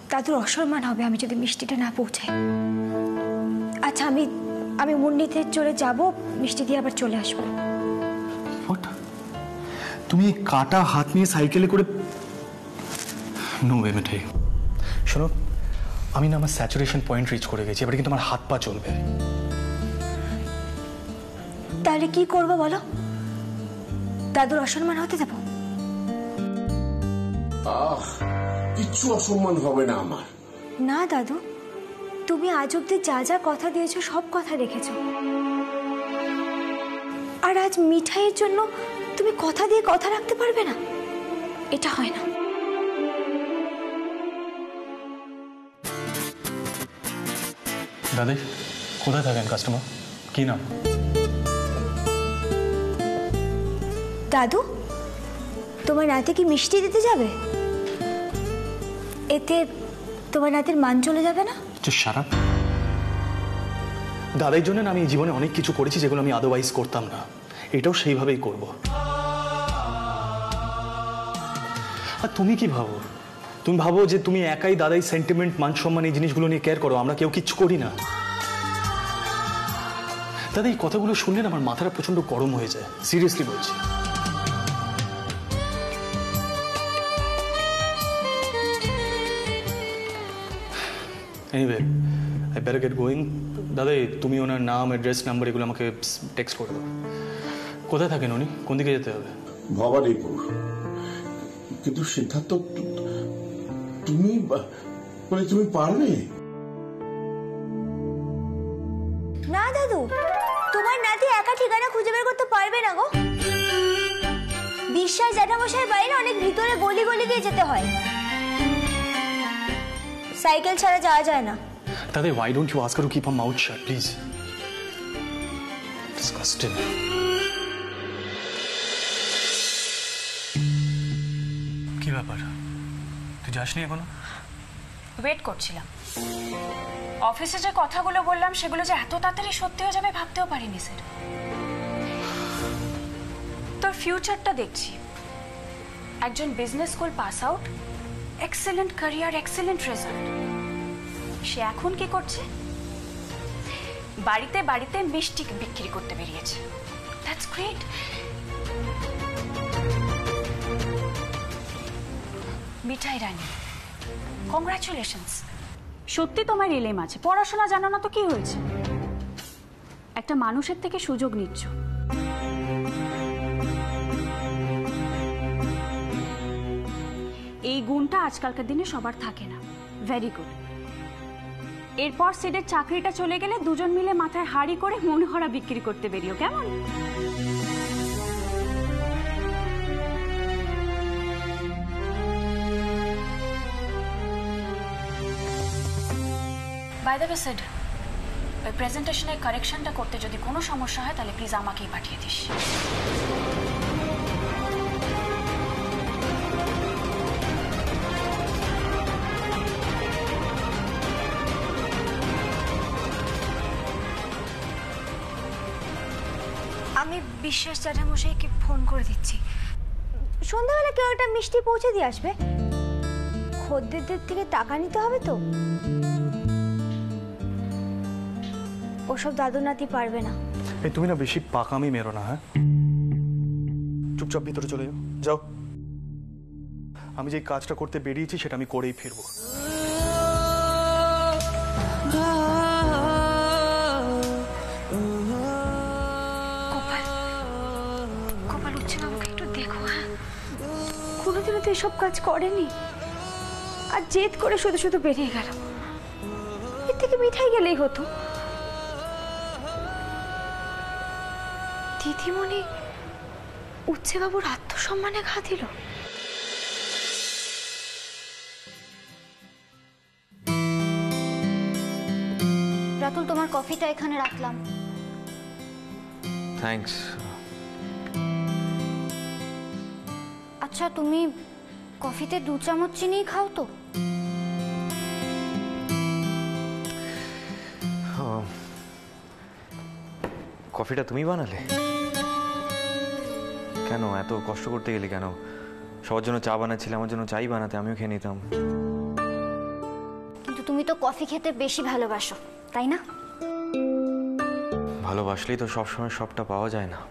দাদুর অসম্মান হবে আমি যদি মিষ্টিটা না পৌঁছাই। আচ্ছা আমি আমি মুন্নিতে চলে যাব, মিষ্টি দিয়ে আবার চলে আসবো। তুমি কাটা হাত নিয়ে সাইকেলে করে? নো ওয়ে মিঠাই, শোনো আমি না আমার স্যাচুরেশন পয়েন্ট রিচ করে গেছি, এবারে কিন্তু আমার হাত পা চলবে। তাহলে কি করবো বলো? দাদুর অসম্মান হতে দেবো? কিচ্ছু অসম্মান হবে না আমার। না দাদু, তুমি আজ অব্দি যা যা কথা দিয়েছো সব কথা রেখেছো, আর আজ মিঠাইয়ের জন্য তুমি কথা দিয়ে কথা রাখতে পারবে না? এটা হয় না। দাদি কোথায় থাকেন কাস্টমার? কি নাম? দাদু, তোমার নাতি কি মিষ্টি দিতে যাবে? এতে তোমার নাতির মান চলে যাবে না? সারা দাদার জন্য আমি জীবনে অনেক কিছু করেছি যেগুলো আমি আদারওয়াইজ করতাম না, এটাও সেইভাবেই করব। আর তুমি কি ভাবো? তুমি ভাবো যে তুমি একাই দাদাই সেন্টিমেন্ট, মান সম্মান এই জিনিসগুলো নিয়ে কেয়ার করো, আমরা কেউ কিচ্ছু করি না? দাদা এই কথাগুলো শুনলে আমার মাথাটা প্রচন্ড গরম হয়ে যায়, সিরিয়াসলি বলছি। Anyway I better get going. দাদা তুমি ওনার নাম, অ্যাড্রেস, নাম্বার এগুলো আমাকে টেক্সট করে দাও। কোথায় থাকেন উনি? কোন দিকে যেতে হবে? ভবানীপুর। কিন্তু সিদ্ধার্থ তুমি তুমি পারবে না দাদু, তোমার নাতি একা ঠিকানা খুঁজে বের করতে পারবে না গো। বিশ্বাস জ্যাঠামশাইয়ের বাইরে অনেক ভিতরে গলি গলি দিয়ে যেতে হয়, সাইকেল ছাড়া যাওয়া যায় না। দাদা why don't you ask her to keep her mouth shut please? Disgusting. কি ব্যাপার, তুই যাসনি এখনো? ওয়েট করছিলাম। অফিসে যে কথাগুলো বললাম সেগুলো যে এত তাড়াতাড়ি সত্যি হয়ে যাবে ভাবতেও পারিনি স্যার। তোর ফিউচারটা দেখছি, একজন business school pass out, excellent career, excellent result. সে এখন কি করছে? বাড়িতে বাড়িতে মিষ্টি বিক্রি করতে বেরিয়েছে। That's great. Mithai Rani, congratulations. সত্যি তোমার এলেম আছে, পড়াশোনা জানো না তো কি হয়েছে? একটা মানুষের থেকে সুযোগ নিচ্ছ। এই গুণটা আজকালকার দিনে সবার থাকে না। Very good. এরপর সেটের চাকরিটা চলে গেলে দুজন মিলে মাথায় হাড়ি করে মনোহরা বিক্রি করতে বেরিও, কেমন? বাই দ্য ওয়ে সেড, ওই প্রেজেন্টেশনের কারেকশনটা করতে যদি কোনো সমস্যা হয় তাহলে প্লিজ আমাকেই পাঠিয়ে দিস। আমি বিশ্বাস জ্যাঠামশাইকে ফোন করে দিচ্ছি, সন্ধ্যাবেলা কেউ একটা মিষ্টি পৌঁছে দিয়ে আসবে। খদ্দেরদের থেকে টাকা নিতে হবে তো, ওসব দাদু নাতি পারবে না। এই তুমি না বেশি পাকামি মেরো না, হ্যাঁ? চুপচাপ ভিতরে চলে যাও, যাও। আমি যে কাজটা করতে বেরিয়েছি সেটা আমি করেই ফিরবো। গোপাল উঠছে না, আমাকে একটু দেখো। হ্যাঁ, কোনোদিনও তো এসব কাজ করেনি, আর জেদ করে শুধু শুধু বেরিয়ে গেল। এর থেকে মিঠাই গেলেই হতো। দিদিমণি উচ্ছে বাবুর আত্মসম্মানে ঘা দিল। রাতুল, তোমার কফিটা এখানে রাখলাম। থ্যাঙ্কস। আচ্ছা, তুমি কফিতে 2 চামচ চিনি খাও তো? কফিটা তুমি বানালে? কেন এত কষ্ট করতে গেলে কেন? সবার জন্য চা বানাচ্ছিলে, আমার জন্য চাই বানাতে, আমিও খেয়ে নিতাম। তো কফি খেতে বেশি ভালোবাসো তাই না? ভালোবাসলেই তো সবসময় সবটা পাওয়া যায় না,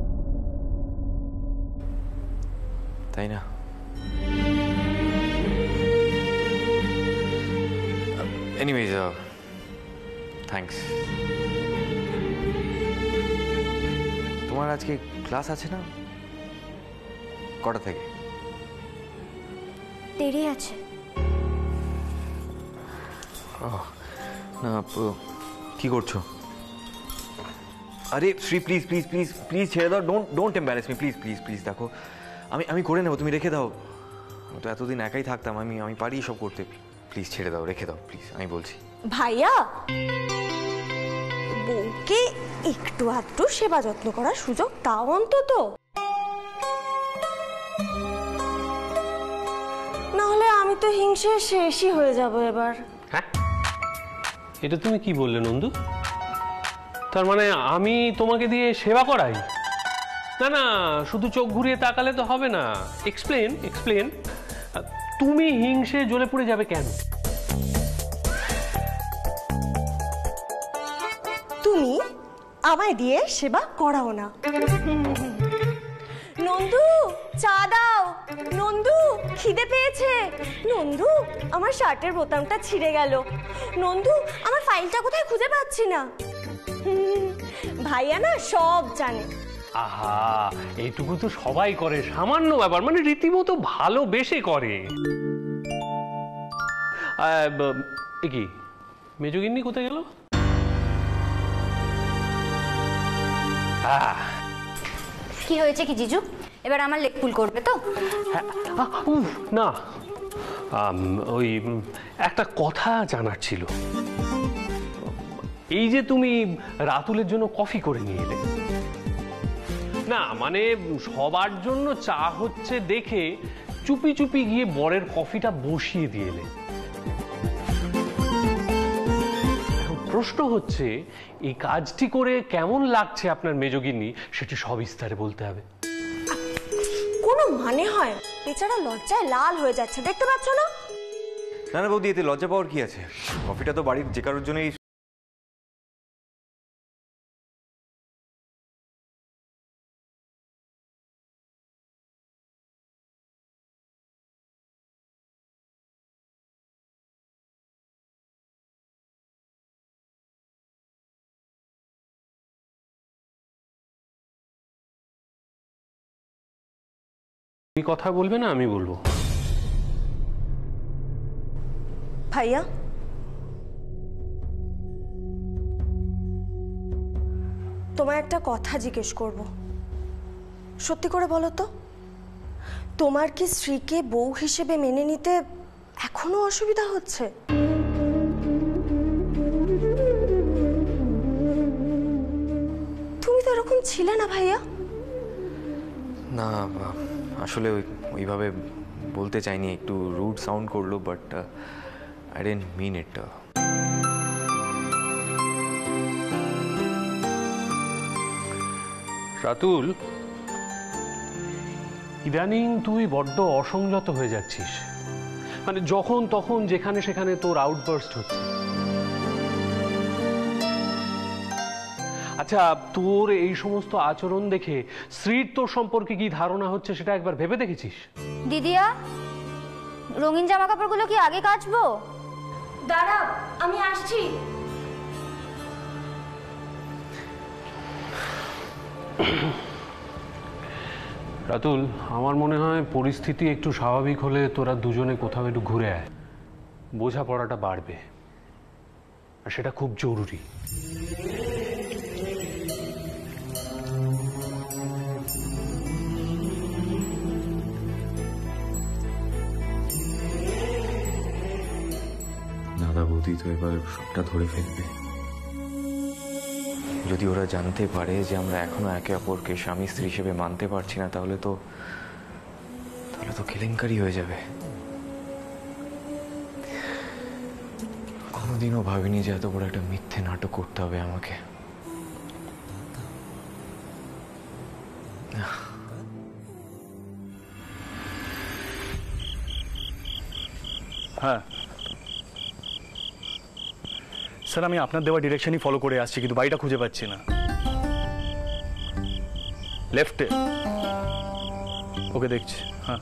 তাই না? Anyways, thanks. তোমার আজকে ক্লাস আছে না? কটা থেকে? দেরি আছে। না, কি করছো? আরে Shri, please please please please ছেড়ে দাও। Don't embarrass me, please please please. দেখো, আমি করে নেবো, তুমি রেখে দাও। তো এতদিন একাই থাকতাম, আমি পারি সব করতে। প্লিজ ছেড়ে দাও, রেখে দাও প্লিজ, আমি বলছি। ভাইয়া, বউকে একটু আধটু সেবা যত্ন করার সুযোগ তাও অন্তত। নাহলে আমি তো হিংসে শেষই হয়ে যাব এবার। হ্যাঁ, এটা তুমি কি বললে নন্দু? তার মানে আমি তোমাকে দিয়ে সেবা করাই? না না, শুধু চোখ ঘুরিয়ে তাকালে তো হবে না। এক্সপ্লেন। তুমি হিংসে জ্বলে পড়ে যাবে কেন? তুমি আমায় দিয়ে সেবা করাও না। নন্দু, চা দাও। নন্দু, খিদে পেয়েছে। নন্দু, আমার শার্টের বোতামটা ছিঁড়ে গেল। নন্দু, আমার ফাইলটা কোথায় খুঁজে পাচ্ছি না। ভাইয়া না সব জানে। আহা, এইটুকু তো সবাই করে, সামান্য ব্যাপার, মানে রীতিমতো ভালোবেসে করে। কি মেজগিন্নি কোথায় গেল? কি হয়েছে কি জিজু? এবার আমার লেগ পুল করবে তো? না, ওই একটা কথা জানার ছিল। এই যে তুমি রাতুলের জন্য কফি করে নিয়ে এলে, না মানে সবার জন্য চা হচ্ছে দেখে চুপি চুপি গিয়ে বরের কফিটা বসিয়ে দিয়ে এলে। প্রশ্ন হচ্ছে, এই কাজটি করে কেমন লাগছে আপনার মেজগিন্নি, সেটি সবিস্তারে বলতে হবে। কোনো মানে হয়? বেচারা লজ্জায় লাল হয়ে যাচ্ছে, দেখতে পাচ্ছ না? না না বৌদি, এতে লজ্জা পাওয়ার কি আছে? কফিটা তো বাড়ির যে কারোর জন্যই। তুমি কথা বলবে না আমি বলবো? ভাইয়া, তোমায় একটা কথা জিজ্ঞেস করব। সত্যি করে বলো তো, তোমার কি স্ত্রীকে বউ হিসেবে মেনে নিতে এখনো অসুবিধা হচ্ছে? তুমি তো এরকম ছিলে না ভাইয়া। না, আসলে ওইভাবে বলতে চাইনি, একটু রুড সাউন্ড করলো, but I didn't mean it. Ratul, ইদানিং তুই বড্ড অসংযত হয়ে যাচ্ছিস। মানে যখন তখন যেখানে সেখানে তোর আউটবার্স্ট হচ্ছে। আচ্ছা, তোর এই সমস্ত আচরণ দেখে স্ত্রীর তোর সম্পর্কে কি ধারণা হচ্ছে সেটা একবার ভেবে দেখেছিস? দিদিয়া, রঙিন জামা কাপড়গুলো কি আগে কাচবো? দাঁড়া, আমি আসছি। রাতুল, আমার মনে হয় পরিস্থিতি একটু স্বাভাবিক হলে তোরা দুজনে কোথাও একটু ঘুরে আয়, বোঝাপড়াটা বাড়বে, আর সেটা খুব জরুরি। দাদা বৌদি তো এবার সবটা ধরে ফেলবে। যদি ওরা জানতে পারে যে আমরা এখনো একে অপরকে স্বামী স্ত্রী হিসেবে মানতে পারছি না, তাহলে তো কেলেঙ্কারি হয়ে যাবে। কোনোদিনও ভাবিনি যে এত বড় একটা মিথ্যে নাটক করতে হবে আমাকে। হ্যাঁ, স্যার আমি আপনার দেওয়া ডিরেকশনই ফলো করে আসছি, কিন্তু বাড়িটা খুঁজে পাচ্ছি না। লেফটে। ওকে দেখছি। হ্যাঁ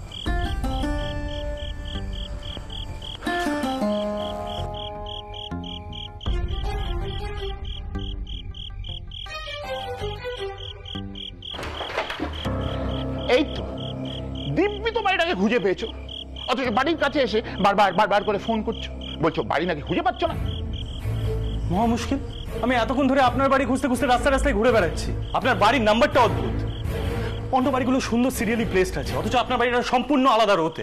এই তো দিব্যি তো বাড়িটাকে খুঁজে পেয়েছো, অথচ বাড়ির কাছে এসে বারবার করে ফোন করছো, বলছো বাড়ি নাকি খুঁজে পাচ্ছ না। মহা মুশকিল, আমি এতক্ষণ ধরে আপনার বাড়ি খুঁজতে খুঁজতে রাস্তায় ঘুরে বেড়াচ্ছি। আপনার বাড়ির নাম্বারটা অদ্ভুত, অন্য বাড়িগুলো সুন্দর সিরিয়ালি প্লেসড আছে, অথচ আপনার বাড়িটা সম্পূর্ণ আলাদা রোতে।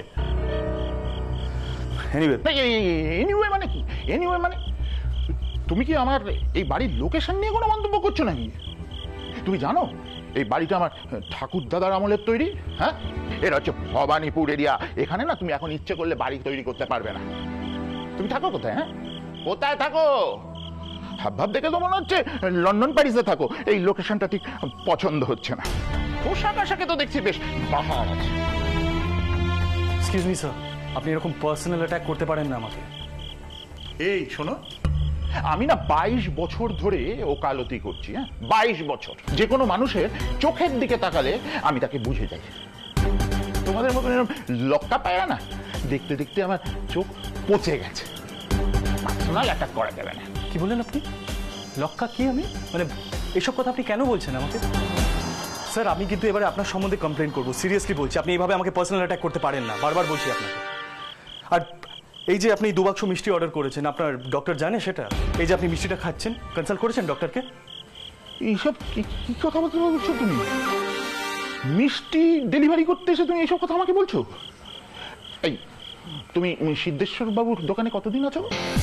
এনিওয়ে মানে কি? এনিওয়ে মানে তুমি কি আমার এই বাড়ির লোকেশন নিয়ে কোনো মন্তব্য করছো নাকি? তুমি জানো এই বাড়িটা আমার ঠাকুর দাদার আমলের তৈরি। হ্যাঁ, এটা হচ্ছে ভবানীপুর এরিয়া। এখানে না তুমি এখন ইচ্ছে করলে বাড়ি তৈরি করতে পারবে না। তুমি থাকো কোথায়? হ্যাঁ, কোথায় থাকো? হাবভাব দেখে তো মনে হচ্ছে লন্ডন প্যারিসে থাকো। এই লোকেশনটা ঠিক পছন্দ হচ্ছে না। পোশাক আশাকে তো দেখছি বেশ বাহার আছে। এক্সকিউজ মি স্যার, আপনি এরকম পার্সোনাল অ্যাটাক করতে পারেন না আমাকে। এই শোনো, আমি না 22 বছর ধরে ওকালতি করছি। হ্যাঁ, 22 বছর। যে কোনো মানুষের চোখের দিকে তাকালে আমি তাকে বুঝে যাই। তোমাদের মতন এরকম লক্কা পায় না, দেখতে দেখতে আমার চোখ পচে গেছে। পার্সোনাল অ্যাটাক করা যাবে না। কি বললেন আপনি? লক্কা কি? আমি মানে এসব কথা আপনি কেন বলছেন আমাকে? স্যার আমি কিন্তু এবারে আপনার সম্বন্ধে কমপ্লেন করবো, সিরিয়াসলি বলছি। আপনি এইভাবে আমাকে পার্সোনাল অ্যাটাক করতে পারেন না, বারবার বলছি আপনাকে। আর এই যে আপনি 2 বাক্স মিষ্টি অর্ডার করেছেন, আপনার ডক্টর জানে সেটা? এই যে আপনি মিষ্টিটা খাচ্ছেন, কনসাল্ট করেছেন ডক্টরকে? এইসব কি কথা বলছো তুমি? মিষ্টি ডেলিভারি করতে এসে তুমি এইসব কথা আমাকে বলছো? এই তুমি সিদ্ধেশ্বর বাবুর দোকানে কতদিন আছো?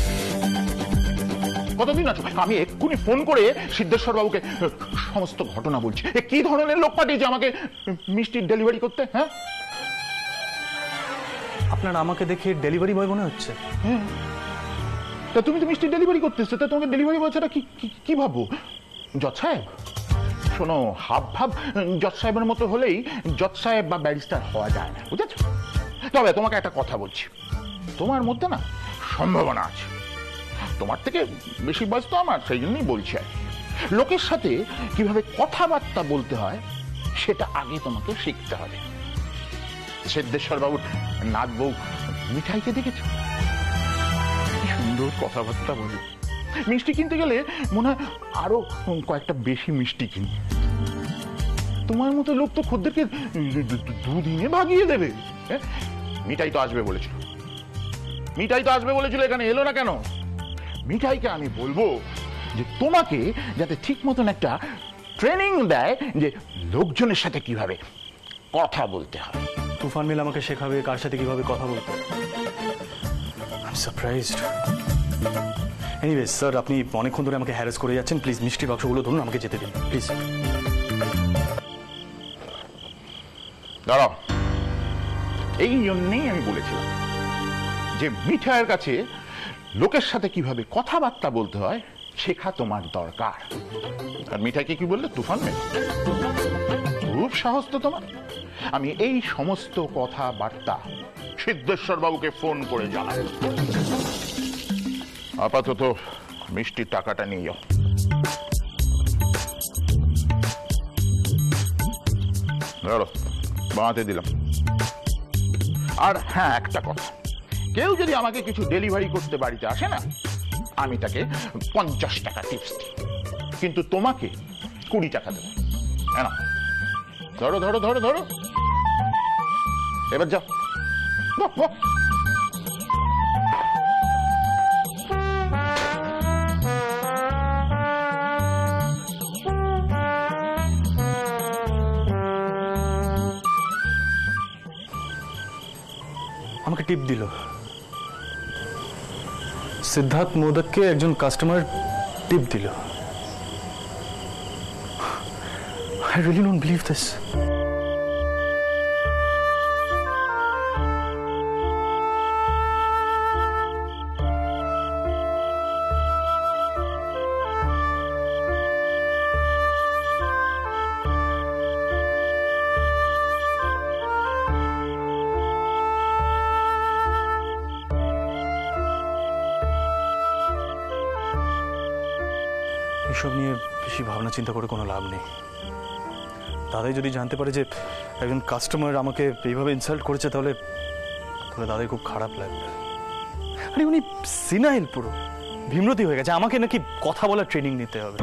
কতদিন আছো? আমি এক্ষুনি ফোন করে সিদ্ধেশ্বর বাবুকে সমস্ত ঘটনা বলছি। কি ধরনের লোক পাঠিয়েছে আমাকে মিষ্টি ডেলিভারি করতে? হ্যাঁ, আপনার আমাকে দেখে ডেলিভারি বয় মনে হচ্ছে? হ্যাঁ, তা তুমি তো মিষ্টি ডেলিভারি করতে এসছো, তা তোমাকে ডেলিভারি বয় ছাড়া কি ভাববো? জজ সাহেব শোনো, হাব ভাব জজ সাহেবের মতো হলেই জজ সাহেব বা ব্যারিস্টার হওয়া যায় না, বুঝেছো? তবে তোমাকে একটা কথা বলছি, তোমার মধ্যে না সম্ভাবনা আছে। তোমার থেকে বেশি বয়স তো আমার, সেই জন্যই বলছি। আর লোকের সাথে কিভাবে কথাবার্তা বলতে হয় সেটা আগে তোমাকে শিখতে হবে। সিদ্ধেশ্বর বাবুর নাত বউ মিঠাইকে দেখেছো? কি সুন্দর কথাবার্তা বলে। মিষ্টি কিনতে গেলে মনে হয় আরো কয়েকটা বেশি মিষ্টি কিনি। তোমার মতো লোক তো খদ্দেরকে 2 দিনে ভাগিয়ে দেবে। মিঠাই তো আসবে বলেছিল, এখানে এলো না কেন? মিঠাইকে আমি বলবো যে তোমাকে যাতে ঠিক মতন একটা ট্রেনিং দেয় যে লোকজনের সাথে কিভাবে কথা বলতে হয়। তুফান মিল আমাকে শেখাবে কার সাথে কিভাবে কথা বলতে হয়। I am surprised. Anyways sir, আপনি অনেকক্ষণ ধরে আমাকে হ্যারাস করে যাচ্ছেন। প্লিজ মিষ্টি বাক্সগুলো ধরুন, আমাকে যেতে দিন প্লিজ। দাঁড়াও, এই জন্যেই আমি বলেছিলাম যে মিঠাইয়ের কাছে লোকের সাথে কিভাবে কথাবার্তা বলতে হয় শেখা তোমার দরকার। আর মিঠাইকে কি বললে? তুফান মেয়ে। খুব সাহস তো তোমার। আমি এই সমস্ত কথাবার্তা সিদ্ধেশ্বর বাবুকে ফোন করে জানাই। আপাতত মিষ্টির টাকাটা নিয়ে যাও। ধরো, বাঁধতে দিলাম। আর হ্যাঁ, একটা কথা, কেউ যদি আমাকে কিছু ডেলিভারি করতে বাড়িতে আসে না, আমি তাকে 50 টাকা টিপস দিই, কিন্তু তোমাকে 20 টাকা দেবো। হ্যাঁ, ধরো ধরো ধরো ধরো, এবার যাও। আমাকে টিপ দিল। সিদ্ধার্থ মোদককে একজন কাস্টমার টিপ দিল। I really don't believe this. এসব নিয়ে বেশি ভাবনা চিন্তা করে কোনো লাভ নেই। দাদাই যদি জানতে পারে যে একজন কাস্টমার আমাকে এইভাবে ইনসাল্ট করেছে তাহলে দাদাই খুব খারাপ লাগবে। আরে উনি সিনাইল, পুরো ভীমরতি হয়ে গেছে, আমাকে নাকি কথা বলার ট্রেনিং নিতে হবে।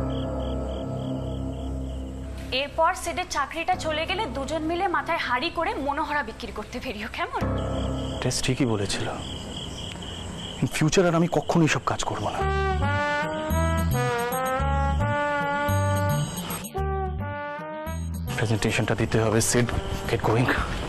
এরপর সেটের চাকরিটা চলে গেলে দুজন মিলে মাথায় হাড়ি করে মনোহরা বিক্রি করতে বেরিও, কেমন? টেস্ট ঠিকই বলেছিল, ইন ফিউচার আর আমি কখনোই সব কাজ করবো না। প্রেজেন্টেশনটা দিতে হবে, সেট গেট গোয়িং।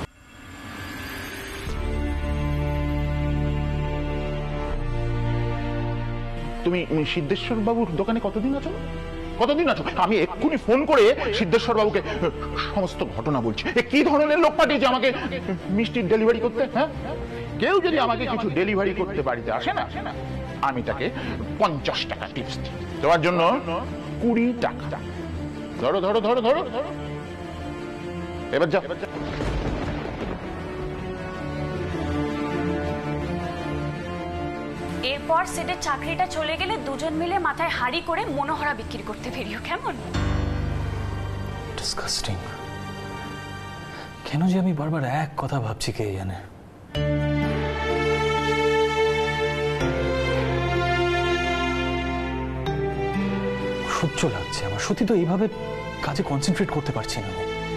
তুমি সিদ্ধেশ্বর বাবুর দোকানে কতদিন আছো? কতদিন আছো? আমি এক্ষুনি ফোন করে সিদ্ধেশ্বর বাবুকে সমস্ত ঘটনা বলছি। কি ধরনের লোক পাঠিয়েছে আমাকে মিষ্টির ডেলিভারি করতে? হ্যাঁ, কেউ যদি আমাকে কিছু ডেলিভারি করতে বাড়িতে আসে না, আমি তাকে 50 টাকা টিপস দিই, দেওয়ার জন্য 20 টাকা। ধরো ধরো ধরো ধরো ধরো, এবার যা। এরপর সেটের চাকরিটা চলে গেলে দুজন মিলে মাথায় হাড়ি করে মনোহরা বিক্রি করতে বেরিও, কেমন? ডিসকাস্টিং। কেন যে আমি বারবার এক কথা ভাবছি কে জানে। সহ্য লাগছে আমার, সত্যি তো এইভাবে কাজে কনসেন্ট্রেট করতে পারছি না।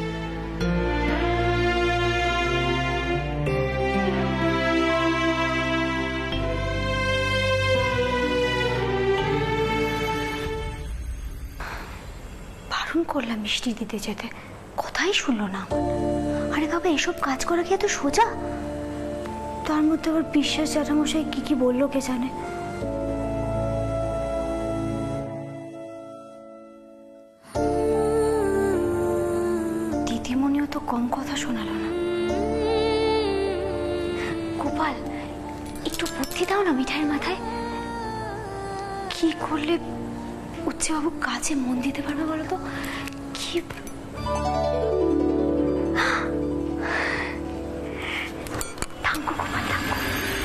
বারণ করলাম মিষ্টি দিতে যেতে, কথাই শুনলো না। আরে বাবা, এসব কাজ করা কি এত সোজা? তার মধ্যে আবার বিশ্বাস জ্যাঠামশাই কি কি বললো কে জানে। দিদিমণিও তো কম কথা শোনালো না। গোপাল, একটু বুদ্ধি দাও না মিঠাইয়ের মাথায়। কি করলে উচ্চবাবু কাজে মন দিতে পারবে বলো তো? কি থাঙ্কো গোপাল, থাঙ্কো।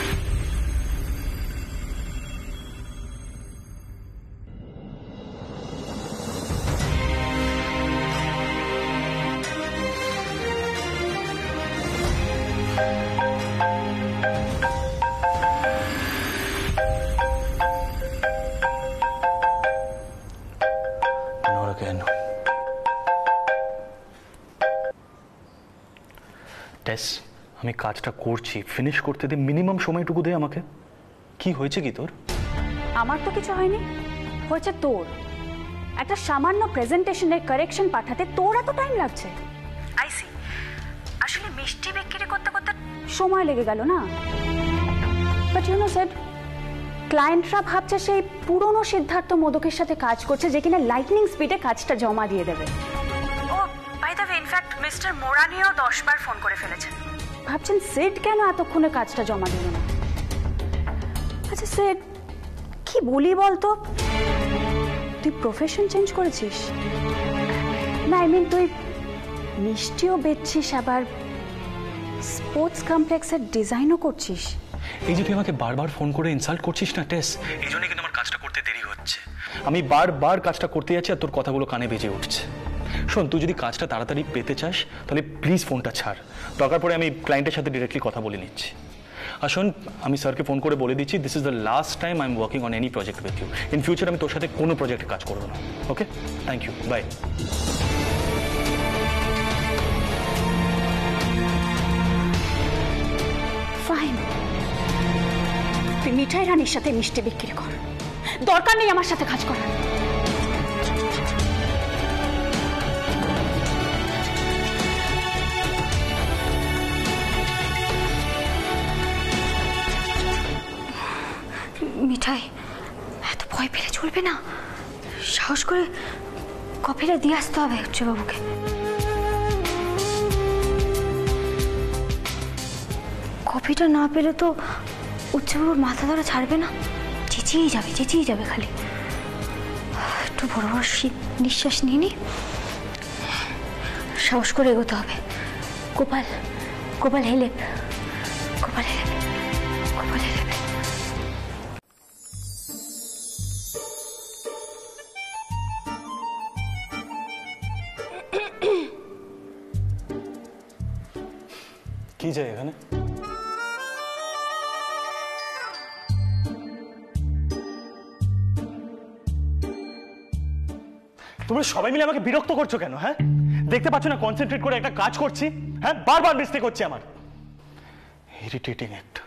আমি কাজটা করছি, ফিনিশ করতে দে, মিনিমাম সময়টুকু দে আমাকে। কি হয়েছে কি তোর? আমার তো কিছু হয়নি, হয়েছে তোর। একটা সামান্য প্রেজেন্টেশনের কারেকশন পাঠাতে তোর এত টাইম লাগছে। আইসি, আসলে মিষ্টি বিক্রি করতে করতে সময় লেগে গেল না। বাট ইউ নো স্যার, ক্লায়েন্টরা ভাবছে সেই পুরনো সিদ্ধার্থ মোদকের সাথে কাজ করছে, যে কিনা লাইটনিং স্পিডে কাজটা জমা দিয়ে দেবে। ও by the way, in fact mister মোরানিও 10 বার ফোন করে ফেলেছেন। ভাবছেন সেট কেন এতক্ষণে কাজটা জমা দিল না। আচ্ছা সেট, কি বলি বলতো, তুই প্রফেশন চেঞ্জ করেছিস না? আই মিন তুই মিষ্টিও বেচছিস, আবার স্পোর্টস কমপ্লেক্সের ডিজাইনও করছিস। এই যে তুই আমাকে বারবার ফোন করে ইনসাল্ট করছিস না টেস, এই জন্যই কিন্তু আমার কাজটা করতে দেরি হচ্ছে। আমি বারবার কাজটা করতে যাচ্ছি আর তোর কথাগুলো কানে বেজে উঠছে। শোন, তুই যদি কাজটা তাড়াতাড়ি পেতে চাস তাহলে প্লিজ ফোনটা ছাড়, দরকার পড়ে আমি ক্লায়েন্টের সাথে ডিরেক্টলি কথা বলে নিচ্ছি। আর শোন, আমি স্যারকে ফোন করে বলে দিচ্ছি, this is the last time I am working on any project with you. In future আমি তোর সাথে কোনো প্রজেক্টে কাজ করবো না। Okay, thank you, bye. Fine, তুই মিঠাই রানীর সাথে মিষ্টি বিক্রি কর, দরকার নেই আমার সাথে কাজ করার। মিঠাই, এত ভয় পেলে চলবে না, সাহস করে কফিটা দিয়ে আসতে হবে উচ্চবাবুকে। কফিটা না পেলে তো উচ্চবাবুর মাথা ধরা ছাড়বে না, চেঁচিয়ে যাবে খালি। একটু বড় বড় নিঃশ্বাস নিয়ে নি, সাহস করে এগোতে হবে। গোপাল, গোপাল হেলে, গোপাল হেলে, গোপাল হেলে। কি চাই এখানে? তোমরা সবাই মিলে আমাকে বিরক্ত করছো কেন? হ্যাঁ, দেখতে পাচ্ছ না কনসেন্ট্রেট করে একটা কাজ করছি? হ্যাঁ, বারবার মিস্টেক হচ্ছে আমার। ইরিটেটিং একটা।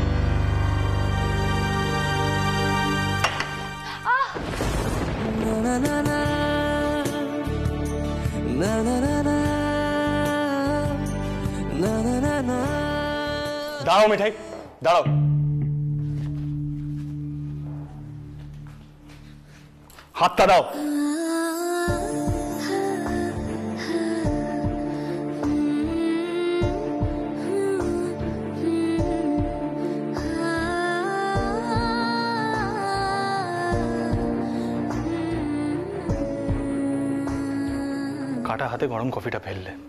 দাঁড়াও মিঠাই, দাঁড়াও। হাতটা দাও। কাটা হাতে গরম কফিটা ফেললে।